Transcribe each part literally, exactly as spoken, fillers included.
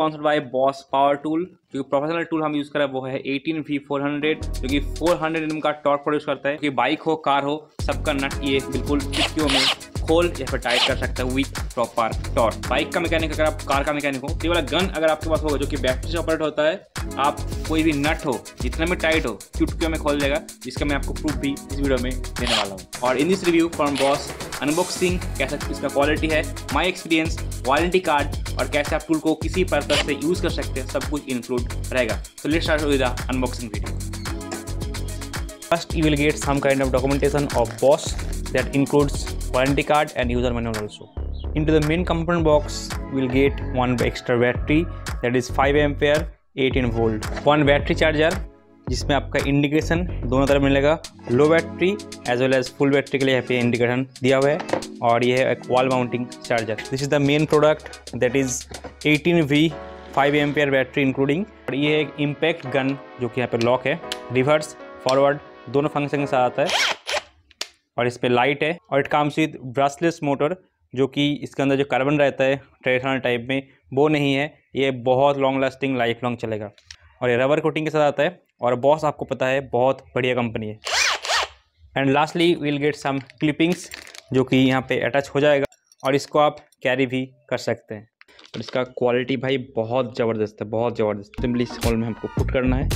Sponsored by Bosch power tool. जो professional tool हम use कर रहे हैं वो है एटीन वी फोर हंड्रेड, जो कि four hundred N M torque produce करता है। कि बाइक हो कार हो सबका नट ये बिल्कुल चुटकियों में खोल या फिर टाइट कर सकता है विथ प्रॉपर टॉर्क। बाइक का मैकेनिक अगर आप कार का मैकेनिक हो, ये वाला गन अगर आपके पास होगा जो कि बैटरी से ऑपरेट होता है, आप कोई भी नट हो जितना भी टाइट हो चुटकियों में खोल देगा, जिसका मैं आपको प्रूफ भी इस वीडियो में देने वाला हूँ। और in this review from Bosch unboxing, कैसा इसका क्वालिटी है, माई एक्सपीरियंस, वारंटी कार्ड और कैसे आप टूल को किसी पर्पज से यूज कर सकते हैं, सब कुछ इंक्लूड रहेगा। तो let's start with the unboxing video. First, you will get some kind of documentation of Bosch that includes warranty card and user manual also. Into the main component box, you will get one extra battery that is five ampere eighteen volt, one battery charger जिसमें आपका indication दोनों तरफ मिलेगा, low battery as well as full battery के लिए यहाँ पे indication दिया हुआ है, और ये है एक wall mounting charger. This is the main product that is eighteen V five ampere battery including. और ये एक इम्पैक्ट गन जो कि यहाँ पे लॉक है, रिवर्स फॉरवर्ड दोनों फंक्शन के साथ आता है, और इस पर लाइट है। और it comes with brushless motor, जो कि इसके अंदर जो कार्बन रहता है ट्रेडिशनल टाइप में वो नहीं है, ये बहुत लॉन्ग लास्टिंग लाइफ लॉन्ग चलेगा। और ये रबर कोटिंग के साथ आता है, और बॉस आपको पता है बहुत बढ़िया कंपनी है। And lastly will get some clippings जो कि यहाँ पे अटैच हो जाएगा, और इसको आप कैरी भी कर सकते हैं। और इसका क्वालिटी भाई बहुत ज़बरदस्त है, बहुत ज़बरदस्त। सिंपली इस होल में हमको पुट करना है,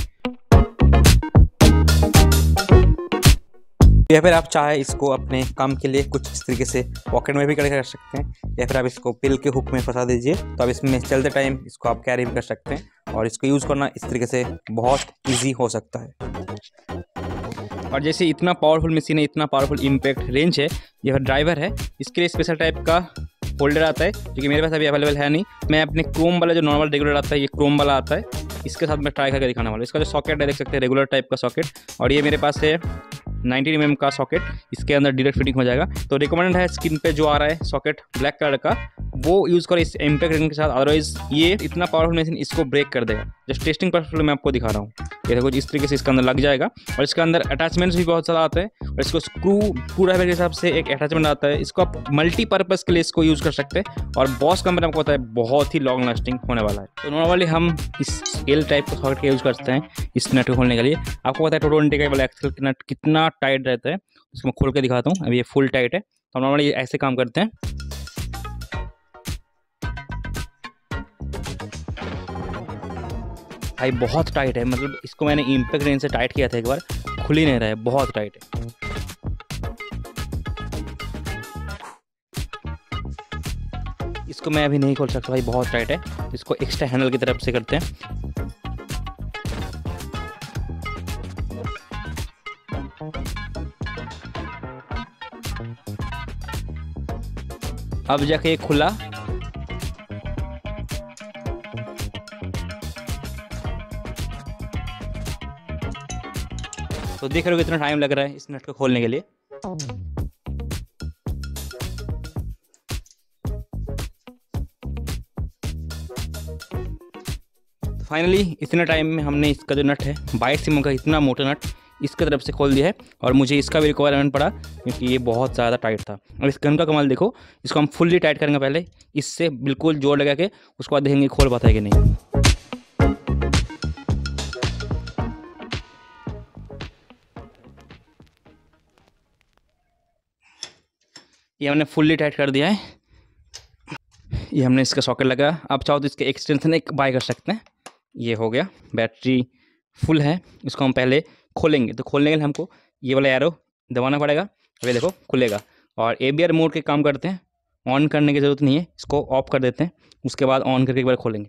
या फिर आप चाहे इसको अपने काम के लिए कुछ इस तरीके से पॉकेट में भी कर सकते हैं, या फिर आप इसको पिल के हुक में फंसा दीजिए, तो आप इसमें चलते टाइम इसको आप कैरी भी कर सकते हैं। और इसको यूज़ करना इस तरीके से बहुत इजी हो सकता है। और जैसे इतना पावरफुल मशीन है, इतना पावरफुल इम्पैक्ट रेंज है, यह ड्राइवर है, इसके लिए स्पेशल टाइप का होल्डर आता है जो कि मेरे पास अभी अवेलेबल है नहीं। मैं अपने क्रोम वाला जो नॉर्मल रेगुलर आता है, ये क्रोम वाला आता है, इसके साथ मैं ट्राई करके दिखाने वाला हूँ। इसका जो सॉकेट है देख सकते हैं, रेगुलर टाइप का सॉकेट, और ये मेरे पास है नाइनटीन एम एम का सॉकेट, इसके अंदर डायरेक्ट फिटिंग हो जाएगा। तो रिकमेंडेड है स्क्रीन पे जो आ रहा है सॉकेट ब्लैक कलर का, वो यूज़ करो इस इम्पैक्ट रिंग के साथ, अदरवाइज ये इतना पावरफुल मशीन इसको ब्रेक कर देगा। जस्ट टेस्टिंग पर्पस मैं आपको दिखा रहा हूँ। ये देखो इस तरीके से इसके अंदर लग जाएगा, और इसके अंदर अटैचमेंट्स भी बहुत सारा आता है, और इसको स्क्रू स्क्रू ड्राइवर के हिसाब से एक अटैचमेंट आता है। इसको आप मल्टीपर्पज़ के लिए इसको यूज़ कर सकते हैं, और बॉस कंपनी आपको पता है बहुत ही लॉन्ग लास्टिंग होने वाला है। तो नॉर्मली हम इस एल टाइप का सॉकेट का यूज़ करते हैं इस नट को खोलने के लिए। आपको पता है टू ट्वेंटी का वाला एक्सेल का नट कितना टाइट रहता है, इसको मैं खोल के दिखाता हूँ। अभी ये फुल टाइट है, तो नॉर्मली ऐसे काम करते हैं। भाई बहुत टाइट है, मतलब इसको मैंने इम्पैक्ट रेंज से टाइट किया था एक बार, खुल ही नहीं रहा है, बहुत टाइट है। इसको मैं अभी नहीं खोल सकता भाई, बहुत टाइट है। इसको एक्स्ट्रा हैंडल की तरफ से करते हैं। अब जाके खुला, तो देख रहे हो कितना टाइम लग रहा है इस नट को खोलने के लिए। तो फाइनली इतने टाइम में हमने इसका जो नट है बाईस एम एम का इतना मोटा नट इसकी तरफ से खोल दिया है, और मुझे इसका भी रिक्वायरमेंट पड़ा क्योंकि ये बहुत ज़्यादा टाइट था। और इस गन का कमाल देखो, इसको हम फुल्ली टाइट करेंगे पहले, इससे बिल्कुल जोर लगा के उसके बाद देखेंगे खोल पाता है कि नहीं। ये हमने फुल्ली टाइट कर दिया है, ये हमने इसका सॉकेट लगा। आप चाहो तो इसके एक्सटेंशन एक बाय कर सकते हैं। ये हो गया, बैटरी फुल है। इसको हम पहले खोलेंगे, तो खोलने के लिए हमको ये वाला एरो दबाना पड़ेगा, अभी देखो खुलेगा। और ए बी आर मोड के काम करते हैं, ऑन करने की ज़रूरत नहीं है, इसको ऑफ कर देते हैं, उसके बाद ऑन करके एक बार खोलेंगे।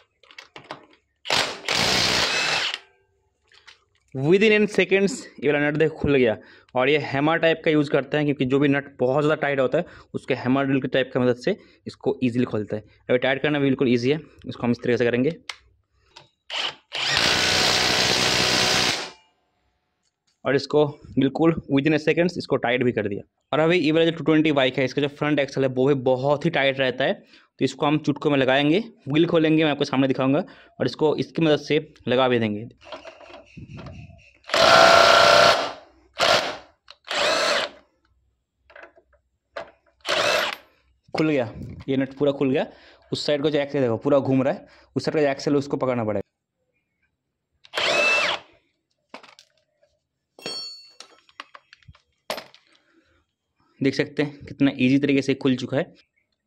विद इन एन सेकेंड्स ये वाला नट देखो खुल गया। और ये हैमर टाइप का यूज़ करते हैं, क्योंकि जो भी नट बहुत ज़्यादा टाइट होता है उसके हैमर ड्रिल के टाइप की मदद से इसको ईजिली खोलता है। अभी टाइट करना बिल्कुल ईजी है, इसको हम इस तरीके से करेंगे। और इसको बिल्कुल विद इन ए सेकेंड्स इसको टाइट भी कर दिया। और अभी ये वाला जो टू ट्वेंटी बाइक है, इसका जो फ्रंट एक्सल है वो भी बहुत ही टाइट रहता है, तो इसको हम चुटकों में लगाएंगे, व्हील खोलेंगे, मैं आपको सामने दिखाऊंगा, और इसको इसकी मदद से लगा भी देंगे। खुल गया, ये नट पूरा खुल गया। उस साइड को जो एक्सेल देखो पूरा घूम रहा है, उस साइड का जो एक्सेल उसको पकड़ना पड़ेगा। देख सकते हैं कितना इजी तरीके से खुल चुका है।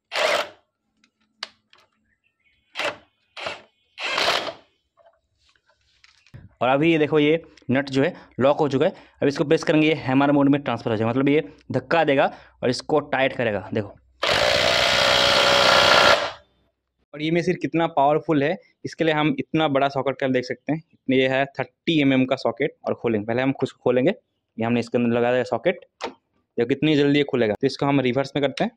और अभी ये देखो ये नट जो है लॉक हो चुका है। अब इसको प्रेस करेंगे, ये हैमर मोड में ट्रांसफर हो जाएगा, मतलब ये धक्का देगा और इसको टाइट करेगा। देखो और ये में सिर्फ कितना पावरफुल है, इसके लिए हम इतना बड़ा सॉकेट का देख सकते हैं। ये है थर्टी एम एम का सॉकेट और खोलेंगे। पहले हम खुद खोलेंगे, ये हमने इसके अंदर लगा दिया सॉकेट। देखो कितनी जल्दी ये खुलेगा। तो इसको हम रिवर्स में करते हैं,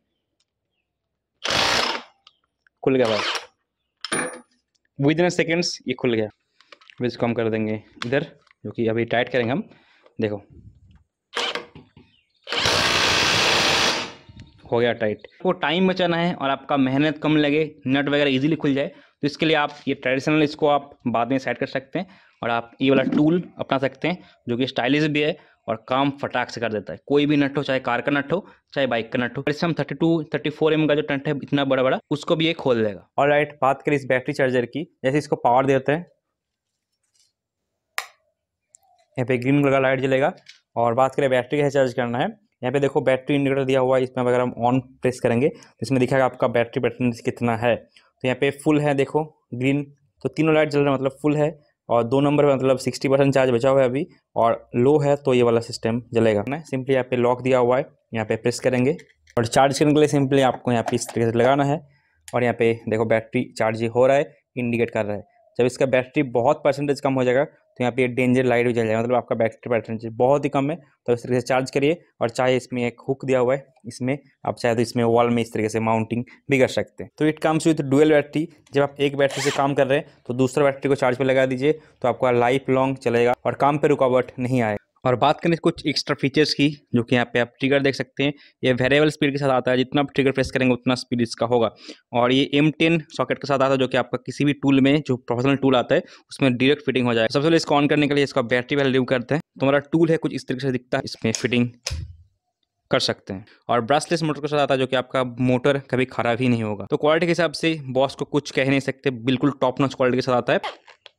खुल गया भाई, विद इन सेकेंड्स ये खुल गया। अब इसको हम कर देंगे इधर, जो कि अभी टाइट करेंगे हम। देखो हो गया टाइट। वो टाइम बचाना है और आपका मेहनत कम लगे, नट वगैरह इजीली खुल जाए, तो इसके लिए आप ये ट्रेडिशनल इसको आप बाद में सेट कर सकते हैं और आप ये वाला टूल अपना सकते हैं जो कि स्टाइलिश भी है और काम फटाक से कर देता है। कोई भी नट हो, चाहे कार का नट हो चाहे बाइक का नट हो। इससे हम thirty two thirty four M का जो नट है इतना बड़ा बड़ा, उसको भी ये खोल देगा। और राइट, बात करें इस बैटरी चार्जर की, जैसे इसको पावर देते हैं यहाँ पे ग्रीन कलर का लाइट जलेगा। और बात करें बैटरी कैसे चार्ज करना है, यहाँ पे देखो बैटरी इंडिकेटर दिया हुआ है, इसमें अगर हम ऑन प्रेस करेंगे तो इसमें दिखाएगा आपका बैटरी परसेंटेज कितना है। तो यहाँ पे फुल है, देखो ग्रीन, तो तीनों लाइट जल रहा है मतलब फुल है। और दो नंबर पे मतलब सिक्सटी परसेंट चार्ज बचा हुआ है अभी, और लो है तो ये वाला सिस्टम जलेगा। ना सिंपली यहाँ पे लॉक दिया हुआ है, यहाँ पे प्रेस करेंगे और चार्ज करने के लिए सिंपली आपको यहाँ पे इस तरीके से लगाना है। और यहाँ पे देखो बैटरी चार्ज हो रहा है, इंडिकेट कर रहा है। जब इसका बैटरी बहुत परसेंटेज कम हो जाएगा तो यहाँ पे डेंजर लाइट भी जल जाएगा, मतलब आपका बैटरी परसेंटेज बहुत ही कम है। तो इस तरीके से चार्ज करिए। और चाहे इसमें एक हुक दिया हुआ है, इसमें आप चाहे तो इसमें वॉल में इस तरीके से माउंटिंग भी कर सकते हैं। तो it comes with dual battery. जब आप एक बैटरी से काम कर रहे हैं तो दूसरा बैटरी को चार्ज पे लगा दीजिए, तो आपका लाइफ लॉन्ग चलेगा और काम पे रुकावट नहीं आएगा। और बात करें कुछ एक्स्ट्रा फीचर्स की, जो कि यहाँ पे आप ट्रिगर देख सकते हैं, ये वेरिएबल स्पीड के साथ आता है। जितना आप ट्रिगर प्रेस करेंगे उतना स्पीड इसका होगा। और ये एम टेन सॉकेट के साथ आता है, जो कि आपका किसी भी टूल में, जो प्रोफेशनल टूल आता है उसमें डायरेक्ट फिटिंग हो जाए। सबसे पहले इसको ऑन करने के लिए इसका बैटरी वैल्यू रिमूव करते हैं। तो हमारा टूल है कुछ इस तरीके से दिखता है, इसमें फिटिंग कर सकते हैं। और ब्रशलेस मोटर के साथ आता है, जो कि आपका मोटर कभी खराब ही नहीं होगा। तो क्वालिटी के हिसाब से बॉस को कुछ कह नहीं सकते, बिल्कुल टॉप नॉच क्वालिटी के साथ आता है।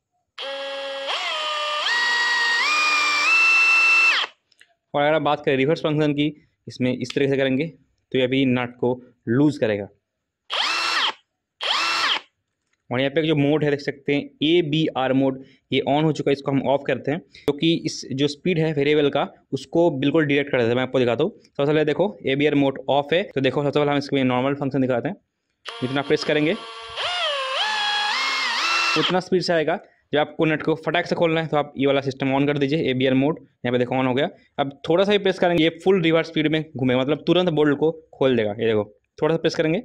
और अगर आप बात करें रिवर्स फंक्शन की, इसमें इस तरीके से करेंगे तो ये अभी नट को लूज करेगा। और यहाँ पे जो मोड है देख सकते हैं, ए बी आर मोड, ये ऑन हो चुका है। इसको हम ऑफ करते हैं, क्योंकि तो इस जो स्पीड है वेरिएबल का उसको बिल्कुल डिटेक्ट कर देता है। मैं आपको दिखाता हूँ। सबसे पहले देखो A B R mode off है, तो देखो सबसे पहले हम इसमें नॉर्मल फंक्शन दिखाते हैं। जितना प्रेस करेंगे उतना स्पीड से आएगा। जब आपको नट को फटाक से खोलना है तो आप ये वाला सिस्टम ऑन कर दीजिए, ए बी आर मोड। यहाँ पे देखो ऑन हो गया। अब थोड़ा सा ही प्रेस करेंगे, ये फुल रिवर्स स्पीड में घूमेगा, मतलब तुरंत बोल्ट को खोल देगा। ये देखो थोड़ा सा प्रेस करेंगे,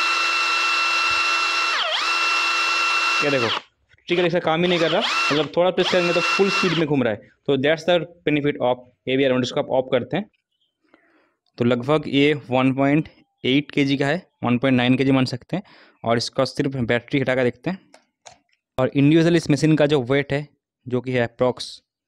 ये देखो ट्रिगर ऐसा काम ही नहीं कर रहा, मतलब थोड़ा प्रेस करेंगे तो फुल स्पीड में घूम रहा है। तो that's the benefit of A B R mode. इसको आप ऑफ करते हैं तो लगभग ये वन पॉइंट एट केजी का है, वन पॉइंट नाइन केजी मान सकते हैं। और इसका सिर्फ बैटरी हटा कर देखते हैं। और इंडिविजुअल इस मशीन का जो वेट है, जो कि है approx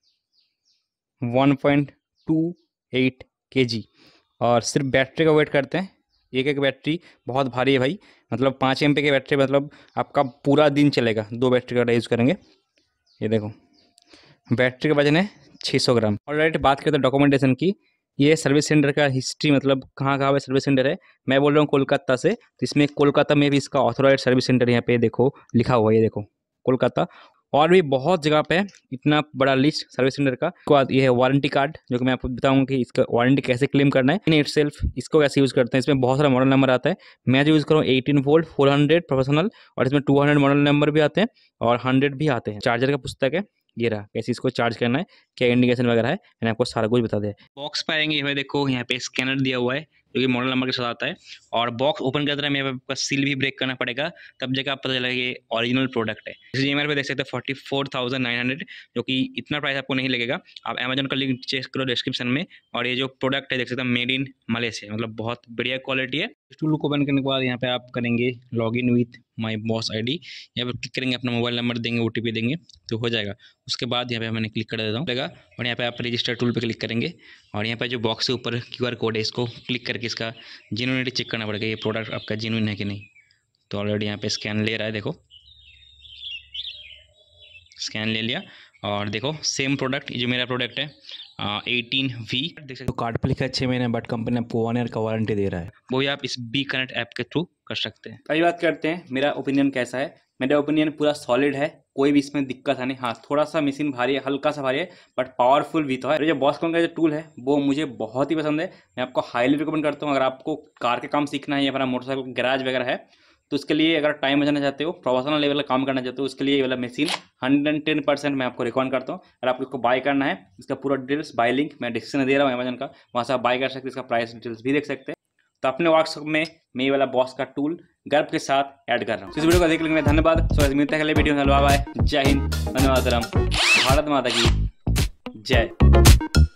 one point two eight KG. और सिर्फ बैटरी का वेट करते हैं, एक एक बैटरी बहुत भारी है भाई, मतलब पाँच एम पे की बैटरी, मतलब आपका पूरा दिन चलेगा दो बैटरी का यूज़ करेंगे। ये देखो बैटरी का वजन है छः सौ ग्राम। और राइट, बात करते हैं डॉक्यूमेंटेशन की। ये सर्विस सेंटर का हिस्ट्री, मतलब कहाँ कहाँ पे सर्विस सेंटर है। मैं बोल रहा हूँ कोलकाता से, तो इसमें कोलकाता में भी इसका ऑथोराइज्ड सर्विस सेंटर यहाँ पे देखो लिखा हुआ है, ये देखो कोलकाता। और भी बहुत जगह पे इतना बड़ा लिस्ट सर्विस सेंटर का। उसके बाद ये है वारंटी कार्ड, जो कि मैं आपको बताऊंगा कि इसका वारंटी कैसे क्लेम करना है, इन इट सेल्फ इसको कैसे यूज़ करते हैं। इसमें बहुत सारा मॉडल नंबर आता है। मैं जो यूज़ करूँ eighteen volt four hundred professional, और इसमें टू हंड्रेड मॉडल नंबर भी आते हैं और हंड्रेड भी आते हैं। चार्जर का पुस्तक है, ये रहा, कैसे इसको चार्ज करना है, क्या इंडिकेशन वगैरह है, मैंने आपको सारा कुछ बता दिया। बॉक्स पाएंगे ये देखो, यहाँ पे स्कैनर दिया हुआ है जो कि मॉडल नंबर के साथ आता है। और बॉक्स ओपन करते हैं, यहाँ पे सील भी ब्रेक करना पड़ेगा, तब जगह आप पता चलेगा ये ओरिजिनल प्रोडक्ट है। इसी एम आर पे देख सकते हैं forty four thousand nine hundred, जो कि इतना प्राइस आपको नहीं लगेगा। आप अमेजोन का लिंक चेक करो डिस्क्रिप्शन में। और ये जो प्रोडक्ट है देख सकते हैं, मेड इन मलेशिया, मतलब बहुत बढ़िया क्वालिटी है। टूल को ओपन करने के बाद यहाँ पे आप करेंगे log in with my Bosch I D. यहाँ पर क्लिक करेंगे, अपना मोबाइल नंबर देंगे, ओ टी पी देंगे तो हो जाएगा। उसके बाद यहाँ पे मैंने क्लिक कर देता हूँ, और यहाँ पे आप रजिस्टर टूल पे क्लिक करेंगे। और यहाँ पे जो बॉक्स के ऊपर क्यू आर कोड है, इसको क्लिक करके करके इसका जेन्युइनिटी चेक करना पड़ेगा, ये प्रोडक्ट आपका जेन्युइन है कि नहीं। तो ऑलरेडी यहाँ पे स्कैन ले रहा है, देखो स्कैन ले लिया। और देखो सेम प्रोडक्ट, जो मेरा प्रोडक्ट है एटीन वी, देख सकते हो कार्ड पर लिखा है छः महीने, बट कंपनी आपको वन ईयर का वारंटी दे रहा है। वो आप इस बी कनेक्ट ऐप के थ्रू कर सकते हैं। अभी बात करते हैं मेरा ओपिनियन कैसा है। मेरा ओपिनियन पूरा सॉलिड है, कोई भी इसमें दिक्कत है नहीं। हाँ थोड़ा सा मशीन भारी है, हल्का सा भारी है, बट पावरफुल भी तो है। जो बॉस्कॉन का जो टूल है वो मुझे बहुत ही पसंद है, मैं आपको हाईली रिकमेंड करता हूँ। अगर आपको कार के काम सीखना है या फिर मोटरसाइकिल गैराज वगैरह है तो उसके लिए अगर टाइम बचाना चाहते हो, प्रोफेशनल लेवल का काम करना चाहते हो, उसके लिए ये वाला machine hundred and ten percent मैं आपको रिकमेंड करता हूँ। अगर आपको इसको बाय करना है, इसका पूरा डिटेल्स बाय लिंक मैं डिस्क्रिप्शन में दे रहा हूँ अमेजन का, वहाँ से आप बाय कर सकते हैं, इसका प्राइस डिटेल्स भी देख सकते हैं। तो अपने व्हाट्सएप में मैं ये वाला बॉस का टूल गर्व के साथ ऐड कर रहा हूँ। इस वीडियो को देखने के लिए धन्यवाद। सो मिलते हैं अगले वीडियो में, बाय बाय, जय हिंद, धन्यवाद, भारत माता की जय।